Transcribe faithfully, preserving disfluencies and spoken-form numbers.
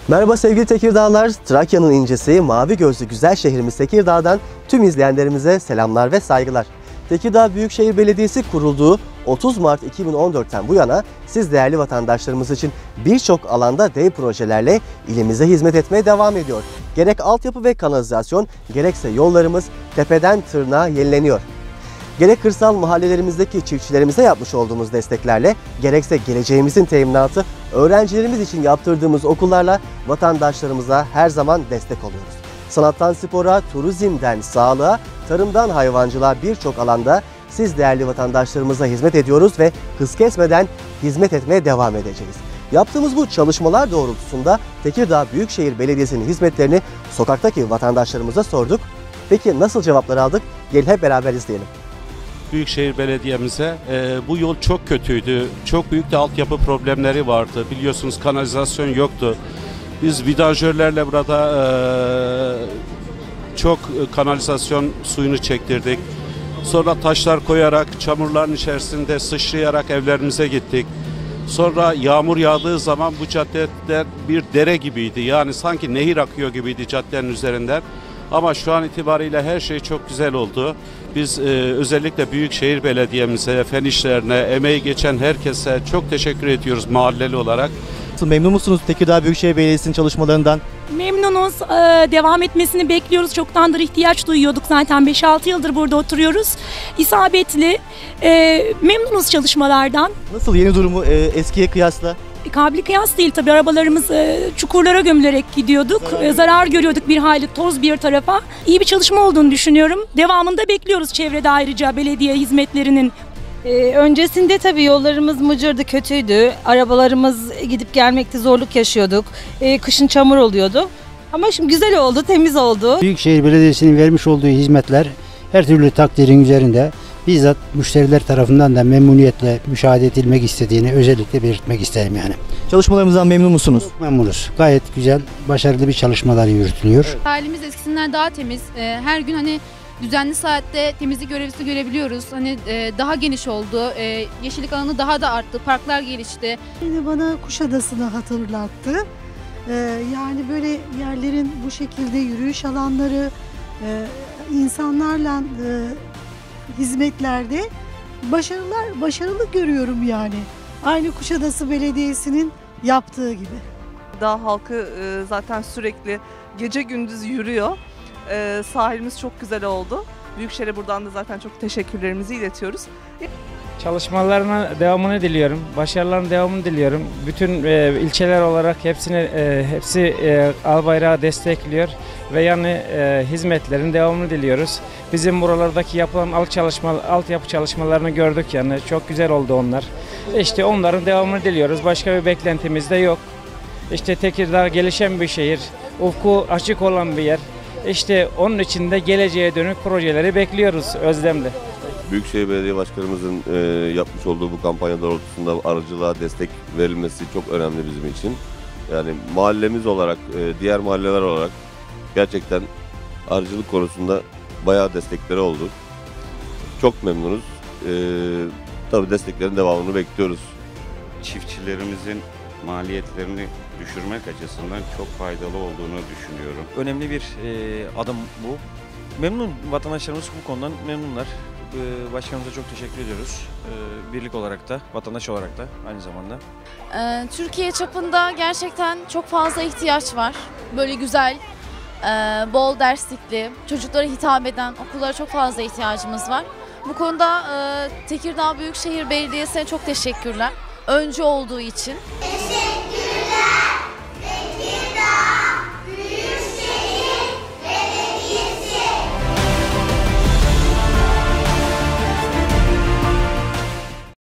Merhaba sevgili Tekirdağlar, Trakya'nın incisi, mavi gözlü güzel şehrimiz Tekirdağ'dan tüm izleyenlerimize selamlar ve saygılar. Tekirdağ Büyükşehir Belediyesi kurulduğu otuz Mart iki bin on dört'ten bu yana siz değerli vatandaşlarımız için birçok alanda dev projelerle ilimize hizmet etmeye devam ediyor. Gerek altyapı ve kanalizasyon, gerekse yollarımız tepeden tırnağa yenileniyor. Gerek kırsal mahallelerimizdeki çiftçilerimize yapmış olduğumuz desteklerle, gerekse geleceğimizin teminatı öğrencilerimiz için yaptırdığımız okullarla vatandaşlarımıza her zaman destek oluyoruz. Sanattan spora, turizmden sağlığa, tarımdan hayvancılığa birçok alanda siz değerli vatandaşlarımıza hizmet ediyoruz ve hız kesmeden hizmet etmeye devam edeceğiz. Yaptığımız bu çalışmalar doğrultusunda Tekirdağ Büyükşehir Belediyesi'nin hizmetlerini sokaktaki vatandaşlarımıza sorduk. Peki nasıl cevaplar aldık? Gelin hep beraber izleyelim. Büyükşehir Belediye'mize e, bu yol çok kötüydü. Çok büyük de altyapı problemleri vardı. Biliyorsunuz kanalizasyon yoktu. Biz vidanjörlerle burada e, çok kanalizasyon suyunu çektirdik. Sonra taşlar koyarak, çamurların içerisinde sıçrayarak evlerimize gittik. Sonra yağmur yağdığı zaman bu caddeler bir dere gibiydi. Yani sanki nehir akıyor gibiydi caddenin üzerinden. Ama şu an itibariyle her şey çok güzel oldu. Biz e, özellikle Büyükşehir Belediye'mize, fen işlerine, emeği geçen herkese çok teşekkür ediyoruz mahalleli olarak. Memnun musunuz Tekirdağ Büyükşehir Belediyesi'nin çalışmalarından? Memnunuz. Ee, devam etmesini bekliyoruz. Çoktandır ihtiyaç duyuyorduk. Zaten beş altı yıldır burada oturuyoruz. İsabetli. E, memnunuz çalışmalardan. Nasıl yeni durumu e, eskiye kıyasla? Kabli kıyas değil tabii, arabalarımız e, çukurlara gömülerek gidiyorduk. Zarar, e, zarar görüyorduk bir hayli, toz bir tarafa. İyi bir çalışma olduğunu düşünüyorum. Devamında bekliyoruz çevrede ayrıca belediye hizmetlerinin. Ee, öncesinde tabii yollarımız mıcırdı, kötüydü. Arabalarımız gidip gelmekte zorluk yaşıyorduk. Ee, kışın çamur oluyordu. Ama şimdi güzel oldu, temiz oldu. Büyükşehir Belediyesi'nin vermiş olduğu hizmetler her türlü takdirin üzerinde. Bizzat müşteriler tarafından da memnuniyetle müşahede edilmek istediğini özellikle belirtmek isterim yani. Çalışmalarımızdan memnun musunuz? Çok memnunuz. Gayet güzel, başarılı bir çalışmalar yürütülüyor. Sahilimiz eskisinden daha temiz. Her gün hani düzenli saatte temizlik görevlisi görebiliyoruz. Hani daha geniş oldu. Yeşillik alanı daha da arttı. Parklar gelişti. Yine bana Kuşadası'nı hatırlattı. Yani böyle yerlerin bu şekilde yürüyüş alanları, insanlarla hizmetlerde başarılar başarılı görüyorum yani. Aynı Kuşadası Belediyesi'nin yaptığı gibi. Dağ halkı zaten sürekli gece gündüz yürüyor. Sahilimiz çok güzel oldu. Büyükşehir'e buradan da zaten çok teşekkürlerimizi iletiyoruz. Çalışmalarına devamını diliyorum. Başarıların devamını diliyorum. Bütün e, ilçeler olarak hepsini e, hepsi e, Albayrak'ı destekliyor ve yani e, hizmetlerin devamını diliyoruz. Bizim buralardaki yapılan alt çalışma altyapı çalışmalarını gördük, yani çok güzel oldu onlar. İşte onların devamını diliyoruz. Başka bir beklentimiz de yok. İşte Tekirdağ gelişen bir şehir, ufku açık olan bir yer. İşte onun için de geleceğe dönük projeleri bekliyoruz özlemle. Büyükşehir Belediye Başkanımızın e, yapmış olduğu bu kampanya doğrultusunda arıcılığa destek verilmesi çok önemli bizim için. Yani mahallemiz olarak, e, diğer mahalleler olarak gerçekten arıcılık konusunda bayağı destekleri oldu. Çok memnunuz. E, tabii desteklerin devamını bekliyoruz. Çiftçilerimizin maliyetlerini düşürmek açısından çok faydalı olduğunu düşünüyorum. Önemli bir e, adım bu. Memnun vatandaşlarımız bu konudan memnunlar. E, başkanımıza çok teşekkür ediyoruz. E, birlik olarak da, vatandaş olarak da aynı zamanda. E, Türkiye çapında gerçekten çok fazla ihtiyaç var. Böyle güzel, e, bol derslikli, çocuklara hitap eden okullara çok fazla ihtiyacımız var. Bu konuda e, Tekirdağ Büyükşehir Belediyesi'ne çok teşekkürler. Öncü olduğu için.